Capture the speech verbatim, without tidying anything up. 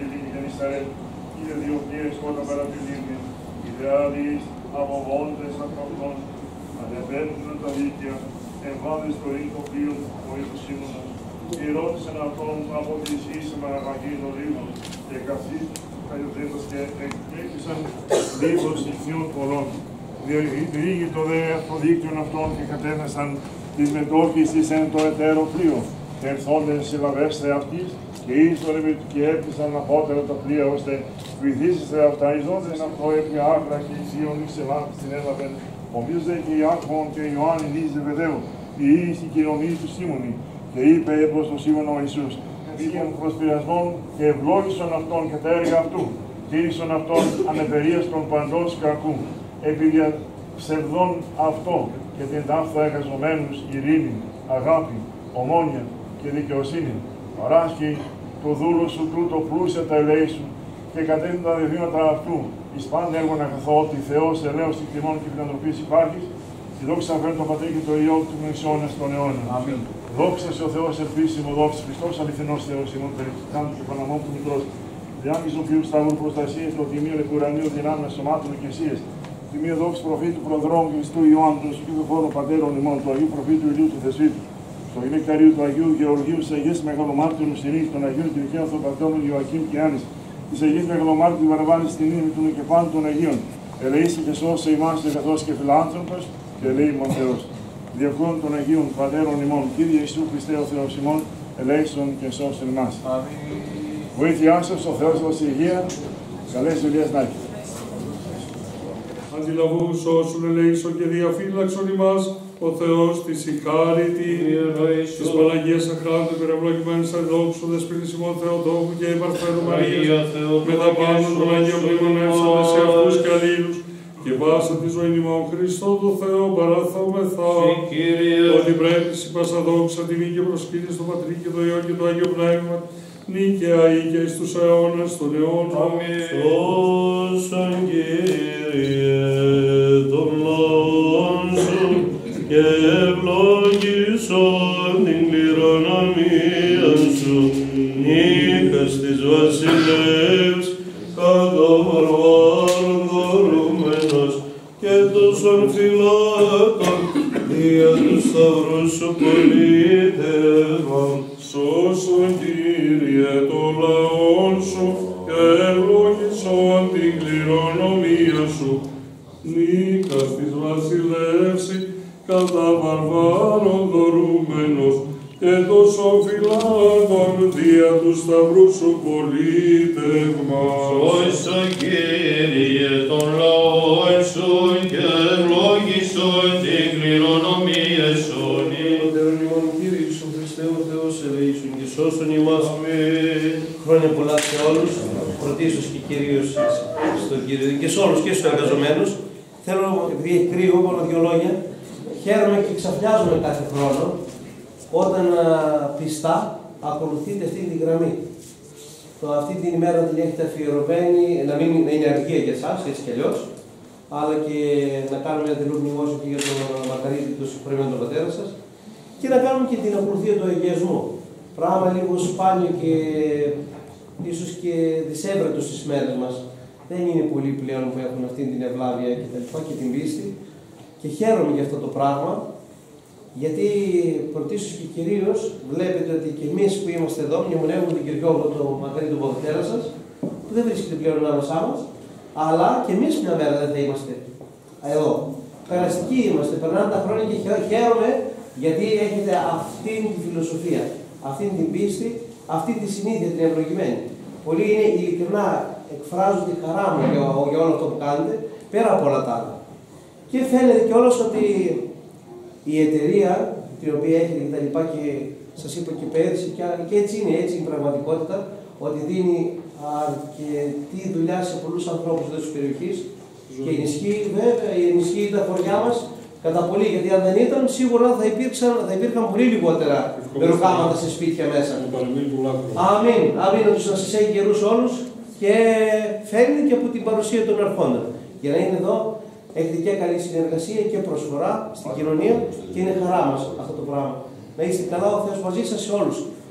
τη λίμνη Γενισαρέτ, είδε δύο πλοίες κότα πέρα τη λίμνη, ιδεάλεις αποβόντες αυτών, ανεβαίνουν τα δίκαια, εμβάδες το ρίχνο πλοίο, ο ήλιος Σίμωνος, και ρώτησαν αυτόν από τη ίση μαραγαγή των λίγων, και καθείς καλυβδέντας και εκπλήκτησαν λίγος ηχθείων πολλών. Διήγει το δε το δίκτυον αυτών και κατέθεσαν τις μετόχεις της εν το εταίρο πλοίο, και ερθόντες συλλαβέστε αυτής, και ίσορε και έπλησαν απότερα τα πλοία, ώστε βυθίσεστε αυτά εις όντες αυτό επί άκρα και εις Ιων εις Ελλάδας την έλαβεν, ομοίως δε και Ιάκωβον και Ιωάννη εις Ζεβεδαίου, οι εις η κοινωνία του Σίμωνη, και είπε προς τον Σίμωνο ο Ιησούς, πήγεν προσπειρασμών και ευλόγησον αυτόν και τα έργα αυτού, τήρησον αυτόν ανεπερίας των παντός κακού, επί δια ψευδών αυτό και την ταύτα εργαζομένους ειρήνη, αγάπη, ομόνια και δικαιοσύνη. Παράσχει το δούλο σου τούτο πλούσια τα ελέη σου και κατέβει τα δεδήματα αυτού. Εις πάντα έργων αγαθό ότι Θεός ελέος και τιμών και φιλανθρωπής υπάρχεις, και δόξα φέρει το Πατρί και το Υιό του αιώνας των αιώνων. Αμήν. Δόξα σε ο Θεός ελπίσιμο, δόξα Χριστός αληθινός Θεός ημών περιφυτάντου και παναμών του Μητρός. Διάμεις του Ποιού Σταύρου προστασίας, το τιμίο λεκουρανίου δυνάμεως σωμάτων και εσίες. Τιμίο δόξη προφήτου προδρόμου Χριστού Ιωάννου, του Σοφίου χώρου πατέρων ημών, του Αγίου Προφήτου Ηλίου του Θεσβήτου. Το νεκταρίου του Αγίου Γεωργίου, τη Αγία Μεγαλομάρτυρου Συρίου, των Αγίων Κυριακαίων των Πατέρων Ιωακήμ και Άννη, τη Αγία Μεγαλομάρτυρου Βαρβάνη στην ύμνη του και πάντων των Αγίων. Ελεήσει και σώσε ημάς και καθώς και φιλάνθρωπος και ελεήμων Θεός. Διακόν των Αγίων Πατέρων ημών, Κύριε Ιησού Χριστέ ο Θεός ημών, ελέησον και σώσον ημάς. Βοήθειά σας ο Θεός μας η υγεία, καλές δουλειές να έχει. Αντιλαβούς όσων ελέησον και διαφύλαξον ημάς, ο Θεός της ηχάρητη, της Παναγίας Αχράντου, υπερευλογημένης αδόξου, δεσποινής ημών Θεοτόκου και υπαρθένου Μαρίας, με τα πάνω των Αγίων μνημονεύσαντες σε αυτούς και αλλήλους, και πάσα τη ζωή ημών Χριστό το Θεό παραθόμεθα, ότι πρέπει η πάσα δόξα τιμή και προσκύνη στο Πατρί και το Υιό και το Άγιο Πνεύμα, νίκαια ή και εις τους αιώνας των αιώνων. Αμήν. Σώσον Κύριε των λαών σου και ευλογήσον την κληρονομία σου, νύχας της βασιλεύς, κατά βαρβάρων δωρούμενος και τόσων φυλάκων, δια του σταυρού σου πολίτευμα. Σώσον Κύριε των λαών σου και ευλογήσον την κληρονομία σου, νίκας της βασιλεύση, κατά βαρβάρων δωρούμενος και τόσων φυλάκων, δια του σταυρού σου πολίτευμα. Σώσον Κύριε των λαών σου και ευλογήσον την κληρονομία σου, νίκας ημών Κύριε Ιησού Χριστέ ο Θεός ελεήσουν και σώσον ημάς. Αμήν. Χρόνια πολλά σε όλους, πρωτίστως και κυρίως στον Κύριο και σε όλους και στους εργαζομένους. Θέλω, επειδή έχει κρύο, μόνο δύο λόγια. Χαίρομαι και ξαφνιάζομαι κάθε χρόνο όταν α, πιστά ακολουθείτε αυτή τη γραμμή. Το, αυτή την ημέρα την έχετε αφιερωμένη, να μην να είναι αργία για εσάς, έτσι κι αλλιώς, αλλά και να κάνουμε ένα τελού μνημόσυνο και για τον μακαρίτη του συγχωρεμένου τον πατέρα σας και να κάνουμε και την ακολουθία του αγιασμού. Πράγμα λίγο σπάνιο και ίσως και δυσέβρετο στις μέρες μας. Δεν είναι πολλοί πλέον που έχουν αυτή την ευλάβεια και τα λοιπά και την πίστη. Και χαίρομαι για αυτό το πράγμα, γιατί πρωτίστως και κυρίως βλέπετε ότι και εμείς που είμαστε εδώ, μνημονεύουμε τον Κυριόβο, το μακαρί του πατέρα σας, που δεν βρίσκεται πλέον ανάμεσά μας, αλλά και εμείς μια μέρα δεν θα είμαστε εδώ. Περαστικοί είμαστε, περνάνε τα χρόνια και χαίρομαι γιατί έχετε αυτήν τη φιλοσοφία, αυτήν την πίστη, αυτή τη συνήθεια την ευλογημένη. Πολλοί είναι ειλικρινά, εκφράζουν τη χαρά μου για, για όλο αυτό που κάνετε, πέρα από όλα τα άλλα. Και φαίνεται κιόλας ότι η εταιρεία την οποία έχετε και τα λοιπά και σας είπα και πέρυσι και, και έτσι είναι, έτσι είναι η πραγματικότητα, ότι δίνει αρκετή δουλειά σε πολλούς ανθρώπους της περιοχής και ενισχύει, βέβαια, ενισχύει τα χωριά μας κατά πολύ, γιατί αν δεν ήταν σίγουρα θα, υπήρξαν, θα υπήρχαν πολύ λιγότερα μεροκάματα σε σπίτια μέσα. Αμήν, αμήν, ότι να σας έχει καιρούς όλους και φαίνεται και από την παρουσία των αρχόντων. Για να είναι εδώ, έχετε και καλή συνεργασία και προσφορά στην κοινωνία και είναι χαρά μας αυτό το πράγμα. Να είστε καλά, ο Θεός μαζί σας σε όλους.